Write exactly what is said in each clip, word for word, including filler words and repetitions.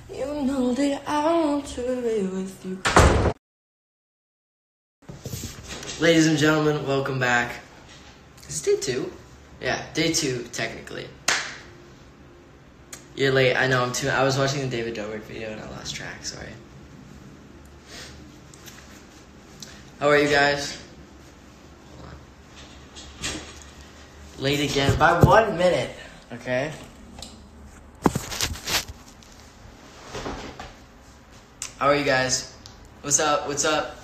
You know that I want to be with you. Ladies and gentlemen, welcome back. Is it day two? Yeah, day two, technically. You're late. I know, I'm too. I was watching the David Dobrik video and I lost track, sorry. How are you guys? Hold on. Late again by one minute, okay? How are you guys? What's up? What's up?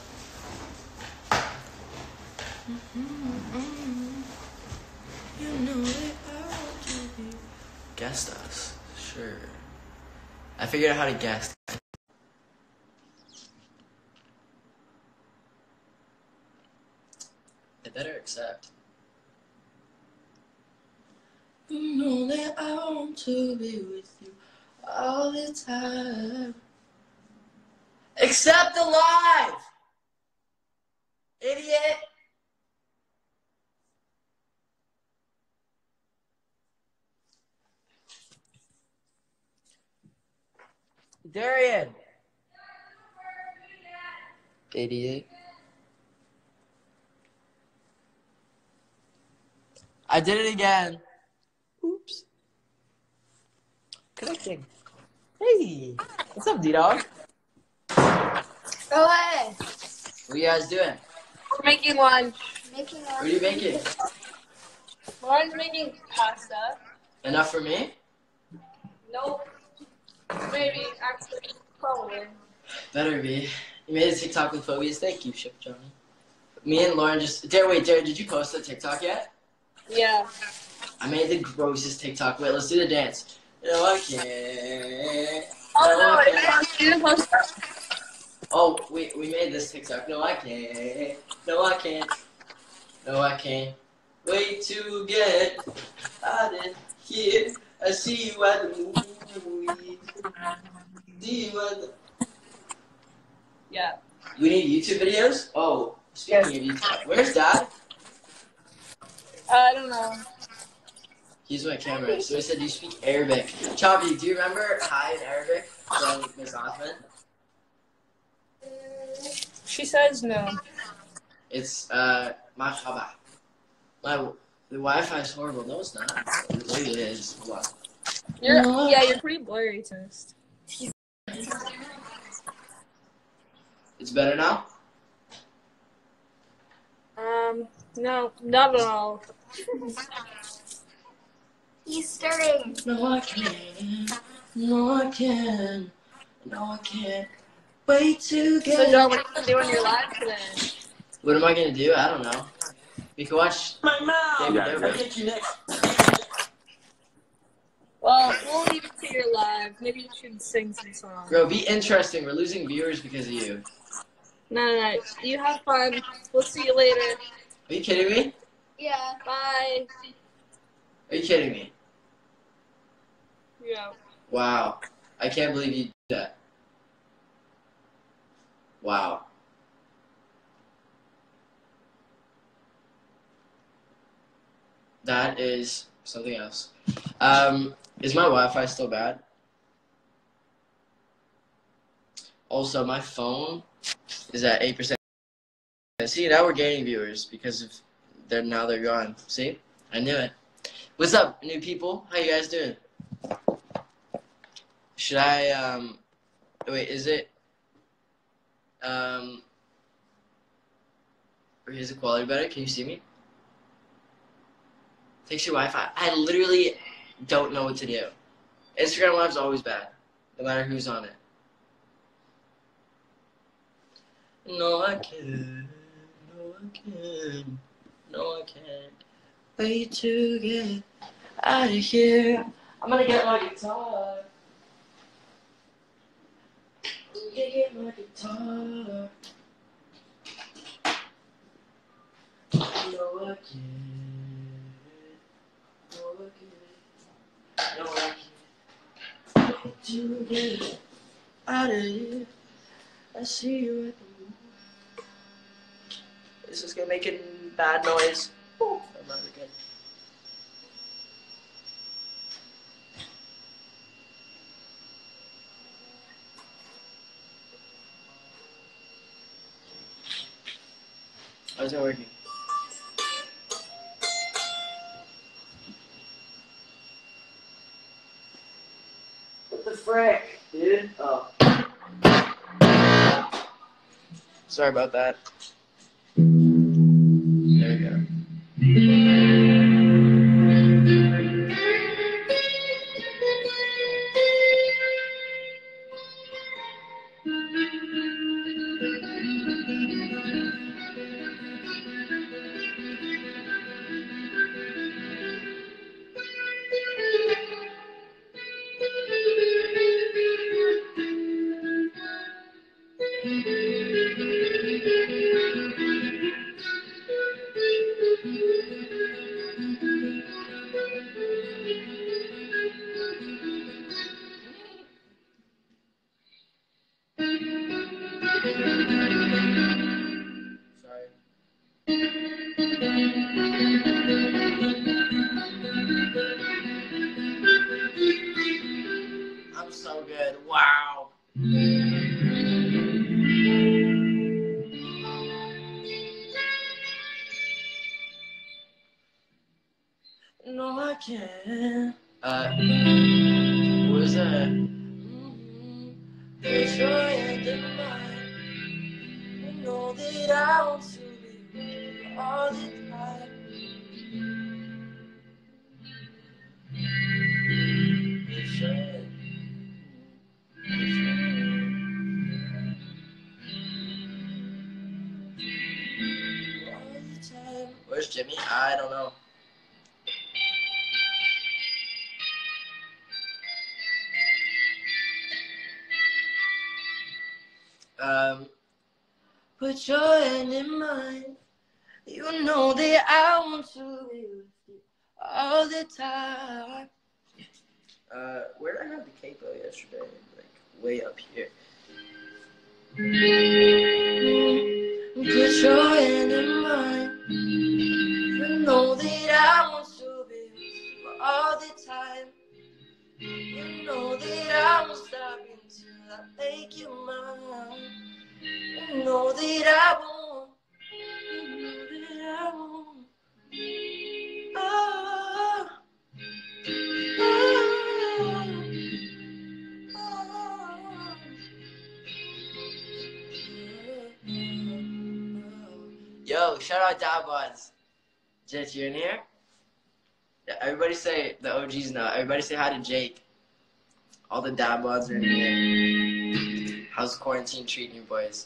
You know that I want to be. Guest us, sure. I figured out how to guest. They better accept. You know that I want to be with you all the time. Accept the live! Idiot! Darian! Idiot. I did it again. Oops. Connecting. Hey! What's up, D-Dog? Go ahead. What are you guys doing? We're making lunch. Making lunch. What are you making? Lauren's making pasta. Enough for me? Nope. Maybe, actually, probably. Better be. You made a TikTok with phobias. Thank you, Ship Johnny. Me and Lauren just... Dare, wait, Dare, did you post a TikTok yet? Yeah. I made the grossest TikTok. Wait, let's do the dance. No, I can't. Oh, no, no, I it's can't. not. You didn't post that. Oh, we, we made this TikTok. No, I can't. No, I can't. No, I can't. Wait to get out of here. I see you at the movies. See you at the... Yeah. We need YouTube videos? Oh, speaking of YouTube, where's Dad? Uh, I don't know. He's my camera. So he said, do you speak Arabic? Chavi, do you remember hi in Arabic from Miss Osman? She says no. It's, uh, marhaba. My, the Wi-Fi is horrible. No, it's not. Maybe it is. Hold on. You're, yeah, you're pretty blurry, Toast. It's better now? Um, no, not at all. He's stirring. No, I can't. No, I can't. No, I can't. Wait to get... So, John, what are you doing your live today? What am I going to do? I don't know. We can watch... My mouth. David I'll Dobrik. get you next. Well, we'll leave it to your live. Maybe you should sing some songs. Bro, be interesting. We're losing viewers because of you. No, no, no. You have fun. We'll see you later. Are you kidding me? Yeah. Bye. Are you kidding me? Yeah. Wow. I can't believe you did that. Wow. That is something else. Um, is my Wi-Fi still bad? Also, my phone is at eight percent. See, now we're gaining viewers because of they're now they're gone. See? I knew it. What's up, new people? How you guys doing? Should I, um, wait, is it, um, or is the quality better? Can you see me? Fix your Wi-Fi. I literally don't know what to do. Instagram Live's always bad, no matter who's on it. No, I can't. No, I can't. No, I can't. Wait to get out of here. I'm gonna get my guitar. I'm gonna get my guitar. No, I can't. No, I can't. No, I can't. Wait to get out of here. I see you at the moon. This is gonna make a bad noise. Oh, I'm not again. How's it working? What the frick, dude? Oh. Sorry about that. There we go. Sorry. I'm so good. Wow. No, I can't. Uh, what was that? Put your hand in mine. You know that I want to be all the time. Put your hand. Put your hand. All the time. Where's Jimmy? I don't know. Um, put your hand in mine. You know that I want to be with you all the time. Uh, where did I have the capo yesterday? Like, way up here. Put your hand in mine. You know that I want to be with you all the time. You know that I won't stop until I make you mine. You know that I won't. You know that I won't. Oh, oh, oh, oh. Yo, shout out Dabods. Jet, you in here? Yeah, everybody say, the O Gs know. Everybody say hi to Jake. All the Dabods are in here. How's quarantine treating you boys?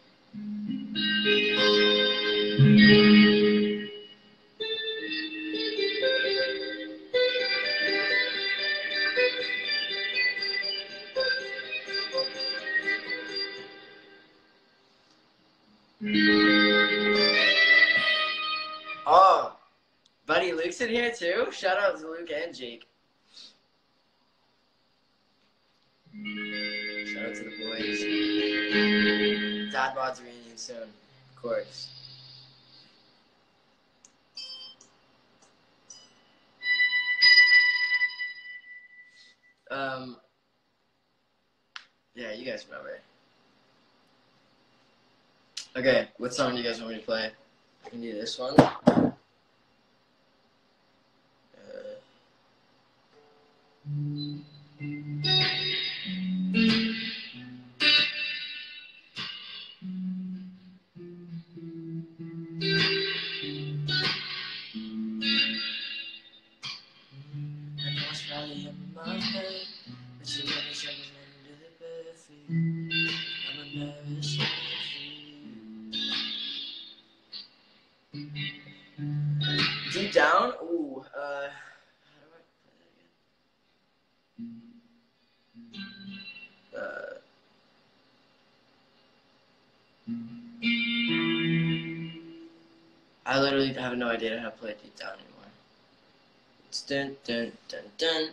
Oh, buddy Luke's in here too? Shout out to Luke and Jake. Shout out to the boys. Dadbods reunion soon, of course. Um, yeah, you guys remember. Okay, what song do you guys want me to play? I can do this one. Uh, I know it's probably in my head, but you never checking into the bed for you. I'm a nervous man for you. Deep down? Ooh, uh, how do I play that again? Uh, I literally have no idea how to play Deep Down anymore. It's dun dun dun dun.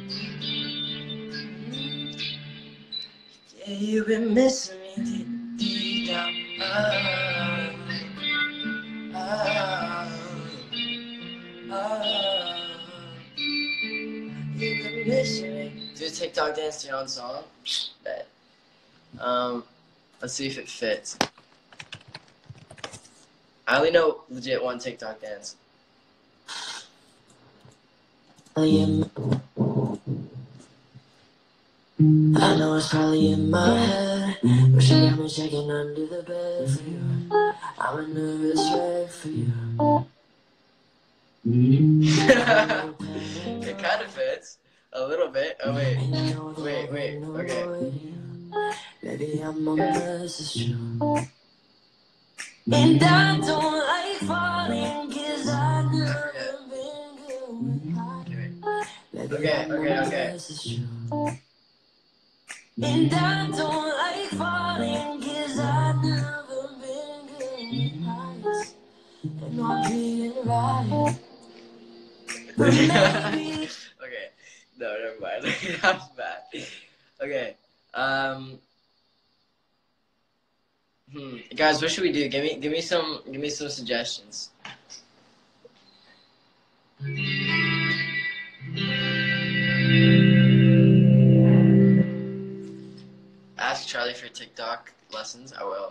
Yeah, you've been missing me, ah, ah, you've been missing me. Do a TikTok dance to your own song? Bet. Um, let's see if it fits. I only know legit one TikTok dance. I am. I know it's probably in my head. Wish I got me checking under the bed for you. I'm a nervous wreck for you. It kind of fits. A little bit. Oh, wait. Wait, wait. Okay. Maybe I'm a mess, it's true. And I don't like falling, cause I've never been good with heights. Okay, okay, okay. And I don't like falling, cause I've never been good with heights. And not being right. Okay, no, never mind. That was bad. Okay, um, hmm, guys, what should we do? Give me, give me some, give me some suggestions. Ask Charlie for TikTok lessons. I will.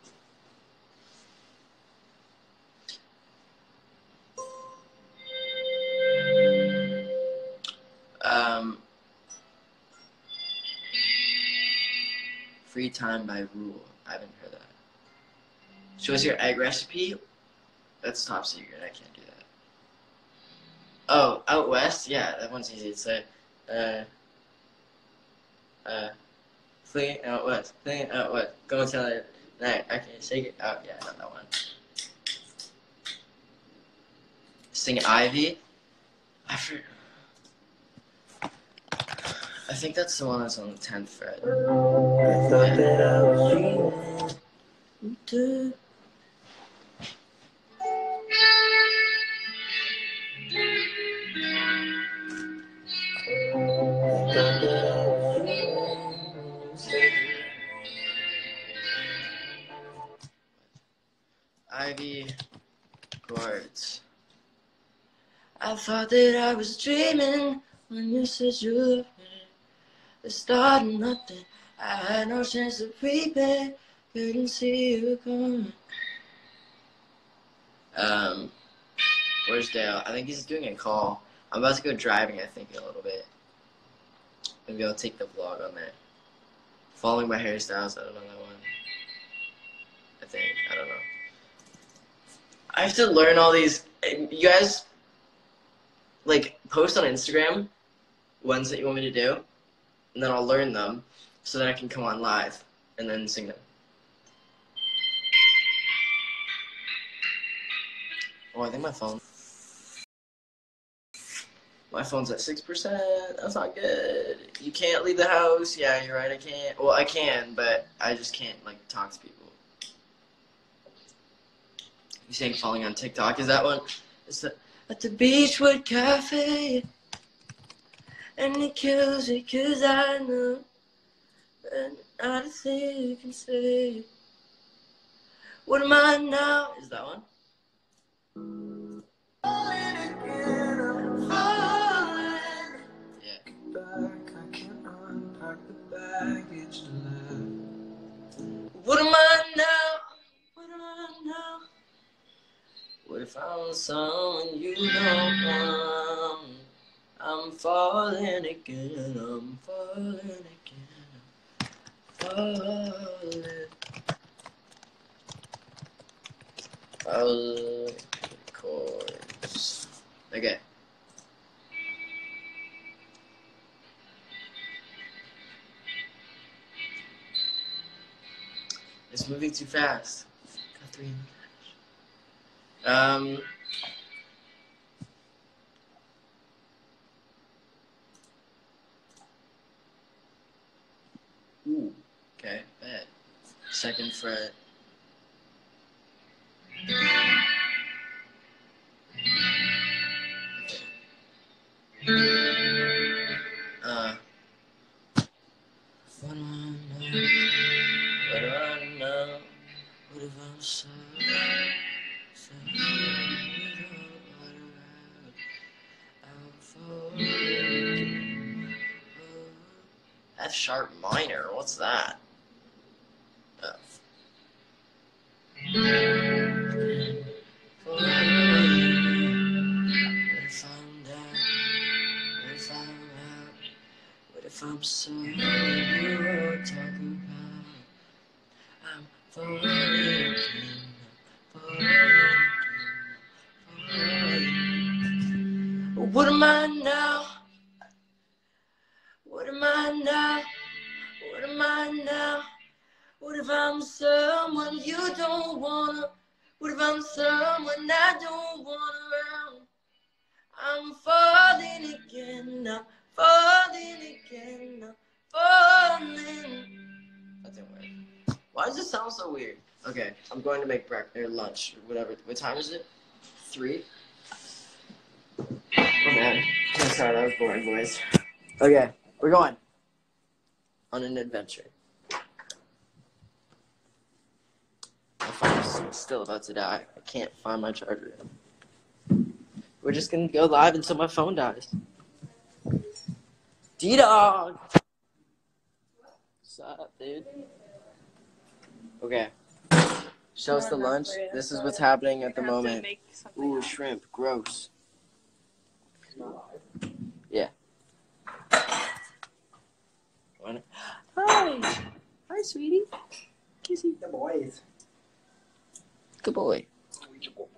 Um, free time by rule. I haven't heard that. Show us your egg recipe. That's top secret. I can't do that. Oh, out west? Yeah, that one's easy to say. Uh, uh, fling it out west. Fling it out west. Go and tell it. Night. I can't shake it out. Yeah, not that one. Sing Ivy. I forgot. I think that's the one that's on the tenth fret. I thought that I was dreaming. Ivy chords. I thought that I was dreaming when you said you loved me. The start of nothing. I had no chance to prepare. Couldn't see you coming. Um, where's Dale? I think he's doing a call. I'm about to go driving, I think, in a little bit. Maybe I'll take the vlog on there. Following my hairstyles, I don't know that one. I think, I don't know. I have to learn all these. You guys, like, post on Instagram ones that you want me to do, and then I'll learn them so that I can come on live and then sing them. Oh, I think my phone. My phone's at six percent. That's not good. You can't leave the house. Yeah, you're right. I can't. Well, I can, but I just can't, like, talk to people. You saying falling on TikTok? Is that one? It's the, at the Beachwood Cafe. And it kills me cause I know and not a thing you can say. What am I now? Is that one? Falling again, I'm falling. Yeah. Back, I can't unpack the baggage left. What am I now? What am I now? What if I was someone you know? Um, I'm falling again, I'm falling again, falling. Falling chords. Okay. It's moving too fast. Got three in the dash. Um. Ooh. Okay. Bet. Second fret. Uh. What do I know? What do I know? What if I so, so F sharp minor, what's that? Oh. What if I'm down? What if I'm out? What if I'm someone you talk about? I'm falling again, falling again, falling. What am I now? What am I now? What am I now? What if I'm someone you don't wanna? What if I'm someone I don't want around? I'm falling again, I'm falling again, I'm falling. That didn't work. Why does it sound so weird? Okay, I'm going to make breakfast or lunch, or whatever. What time is it? Three? Oh man. I'm sorry, that was boring, boys. Okay, we're going on an adventure. My phone's still about to die. I can't find my charger. We're just gonna go live until my phone dies. D-Dog! What's up, dude? Okay. Show us the lunch. This is what's happening at the moment. Ooh, shrimp. Gross. Yeah. Hi! Hi, sweetie. Kissy. The boys. Good boy. Good boy.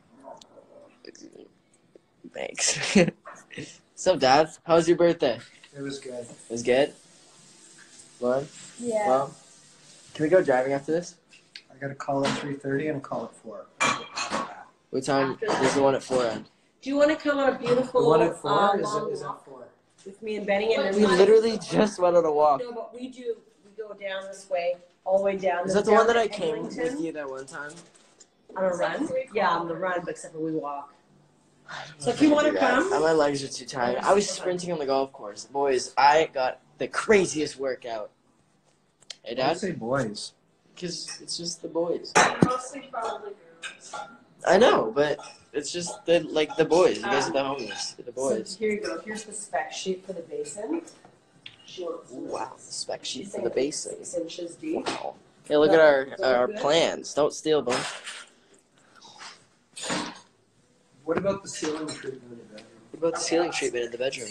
Thanks. What's up, Dad? How was your birthday? It was good. It was good? Fun? Yeah. Well, can we go driving after this? I got a call at three thirty and a call at four. What time is the one at four end? Do you want to come on a The beautiful one at four uh, is, long is at walk four. with me and Benny? And then We literally just went on a walk. No, but we do. We go down this way, all the way down. Is this that the one down that I to came Eglinton with you that one time? on a run? Yeah, on the run, but except for we walk. I don't know So if you I want can to do that. come, Uh, my legs are too tired. I was sprinting on the golf course. Boys, I got the craziest workout. Hey, Why do you Dad? say boys? Because it's just the boys. Mostly probably girls. I know, but it's just the like the boys. You guys are the homies. They're the boys. So here you go. Here's the spec sheet for the basin. She wants Ooh, wow, spec sheet she's for the saying basin. Six inches deep. Wow. Hey, look at our Is that our good? plans. Don't steal them. What about the ceiling treatment in the bedroom? What about the ceiling treatment in the bedroom?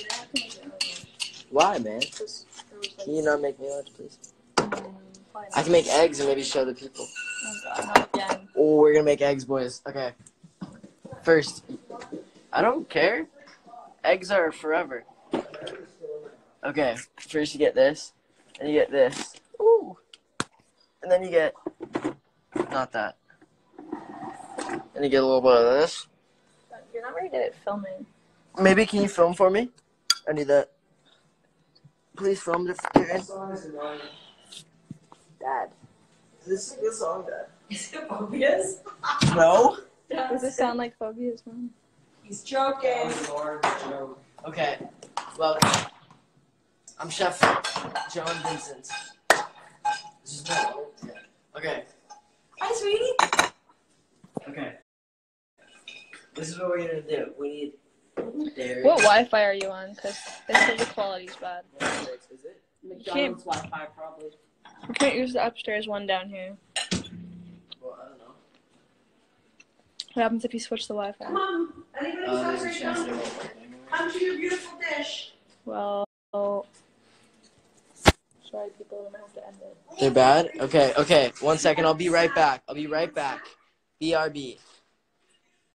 Why, man? Can you not make me lunch, please? I can make eggs and maybe show the people. Oh god, not again. Oh, we're gonna make eggs, boys. Okay. First, I don't care. Eggs are forever. Okay. First, you get this, and you get this. Ooh. And then you get not that. And you get a little bit of this. You're not very good at filming. Maybe can you film for me? I need that. Please film the This song is annoying. Dad. This is a good song, Dad. Is it obvious? No. Does it sound like phobias, Mom? He's joking. Oh, Lord, Joe. Okay. Well, I'm Chef John Vincent. This is my water? Yeah. Okay. Hi, sweetie. Okay. This is what we're gonna do. We need dairy. What Wi-Fi are you on? Because they said the quality's bad. Is it? McDonald's Wi-Fi, probably. We can't use the upstairs one down here. Well, I don't know. What happens if you switch the Wi-Fi? Come on. Anybody's Uh, house there's a right chance now? they won't work anyway. Come to your beautiful dish. Well, sorry, people. I'm gonna have to end it. They're bad? Okay, okay. One second. I'll be right back. I'll be right back. B R B.